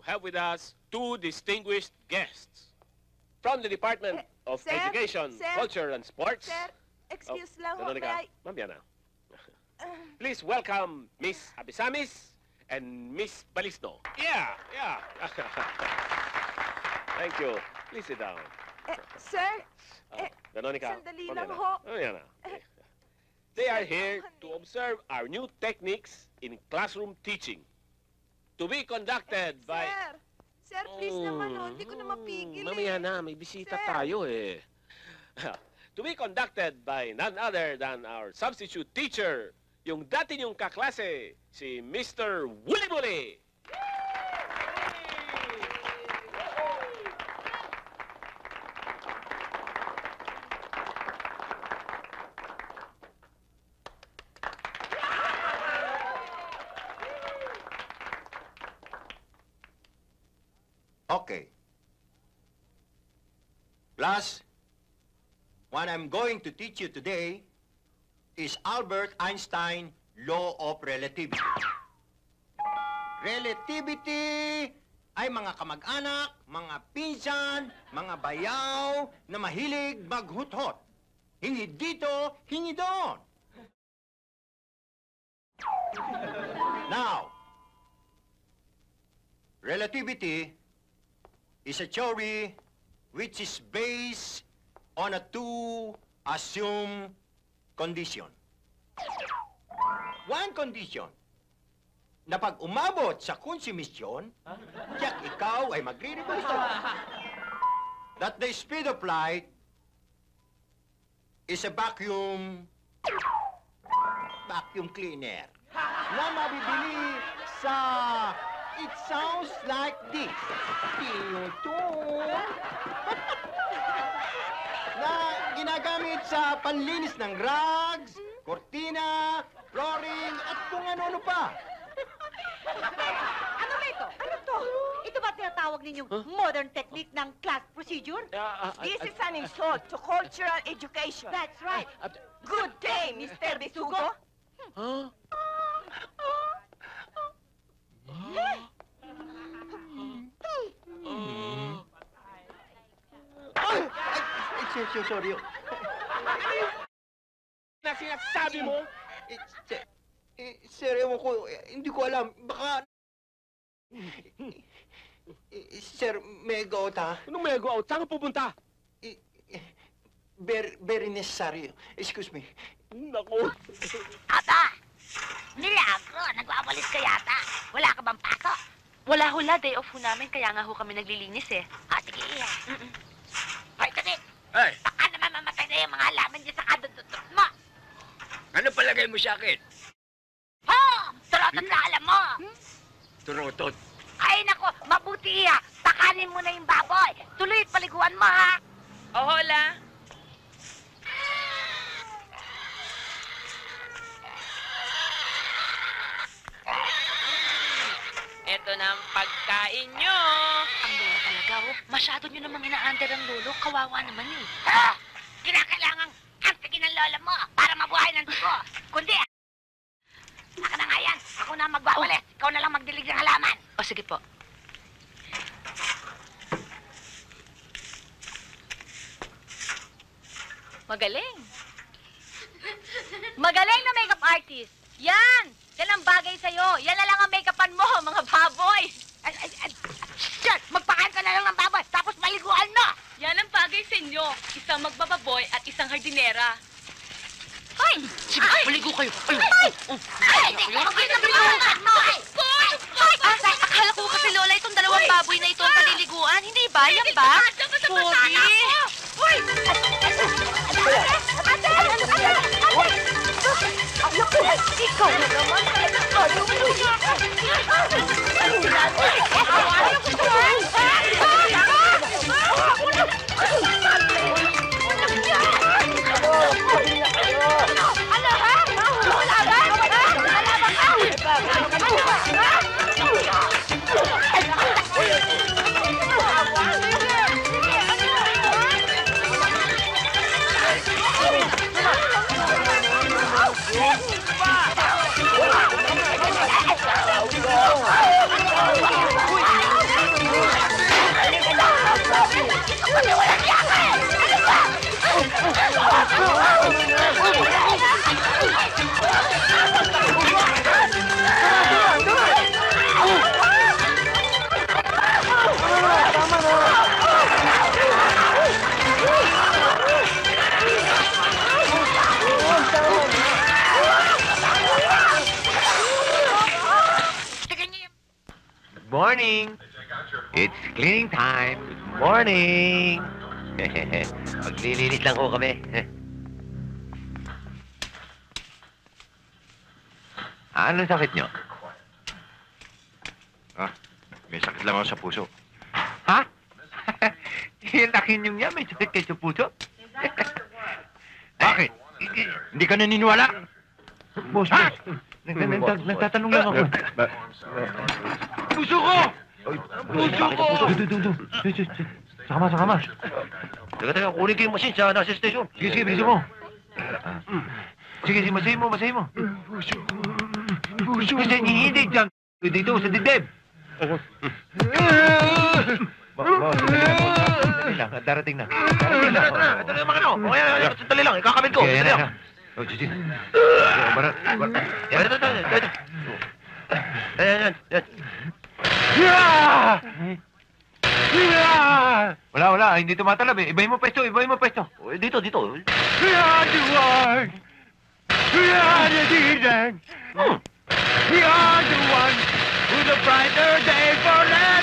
have with us two distinguished guests from the Department of sir, Education, sir, Culture, and Sports. Sir, excuse lang ho, Veronica, may I... mamaya na. Please welcome Miss Abisamis and Miss Balisno. Yeah. Thank you. Please sit down. Sir, Veronica, sandali mamaya lang na. ho. Mamaya na. They are here to observe our new techniques in classroom teaching. To be conducted by... Sir, please naman ho, hindi ko na mapigil Mamaya na, may bisita Sir. tayo eh. To be conducted by none other than our substitute teacher, yung dati niyong kaklase, si Mr. Wuli-Wuli. Okay. Class, what I'm going to teach you today is Albert Einstein Law of Relativity. Relativity ay mga kamag-anak, mga pinsan, mga bayaw na mahilig maghuthot. Hingi dito, hingi doon. Now, relativity is a theory which is based on a two assumed condition. One condition, na pag umabot sa konsumisyon, tiyak ikaw ay magre-revolution. That the speed of light is a vacuum cleaner na mabibili sa it sounds like this. Na ginagamit sa panlinis ng rugs, kortina, flooring, at kung ano-ano pa. Ano ba ito? Ano to? Ito ba tinatawag ninyong modern technique ng class procedure? This is an insult to cultural education. That's right. Good day, Mr. Bisugo. Huh? Sorry. Na sinasabi mo? Sir, ewan ko, hindi ko alam. Baka... Sir, may go out, ha? Anong may go out? Saan ka pupunta? Very necessary. Excuse me. Naku. Ata! Milagro! Nagwawalis ka yata. Wala ka bang pasok? Wala hula, day off ho namin, kaya nga ho kami naglilinis eh. Sige, iya. Hoy, Tatit! Ay, Baka naman mamatay na yung mga halaman dyan sa kadututot mo. ano palagay mo sa akin? Ho! Turotot na alam mo! Turotot. Ay, nako! Mabuti iya! Takanin mo na yung baboy! Tuloy at paliguan mo, ha! O, hola. Ito na ang pagkain nyo. Ang lolo talaga, oh. Masyado nyo namang ina-under ang lolo. Kawawa naman eh. Ha! Kinakailangang antigin ang lola mo para mabuhay ng dugo. Kundi, ako na nga yan. Ako na magwawalis. Ikaw na lang magdilig ng halaman. O, sige po. Magaling. Magaling na makeup artist. Yan! Yan ang bagay sa'yo. Yan na lang ang make-upan mo, mga baboy. Shit! Magpakain ka na lang ng baboy, tapos maliguan mo! Yan ang bagay sa inyo. Isang magbababoy at isang hardinera. Ay! Sige, maligo kayo. Ay! Magpakain mo! Akala ko kasi, Lola, itong dalawang baboy na ito ang paliliguan. Hindi ba? Yan ba? Sorry. Uy! Ikaw na naman talaga. morning. It's cleaning time. Good morning. Maglilinis lang ho kami. Anong sakit nyo? May sakit lang ako sa puso. Ha? Yung laki nyo niya, may sakit kayo sa puso? Bakit? Hindi ka naniniwala? Boss, nagtatanong lang ako. Puso ko! Puso ko! Sakama. Teka, kunin ko yung machine sa nasa station. Sige, bilisan mo. Sige, masahin mo. Hindi, dyan. Dito, sa dibdib. Darating na. Ito na yung mga ano. Sandali lang, ikakabit ko. Sandali lang. Sige. Wala. Hindi tumatalab eh. Ibahin mo pwesto. Dito. We are the one. We are the season. We are the one with a brighter day for life.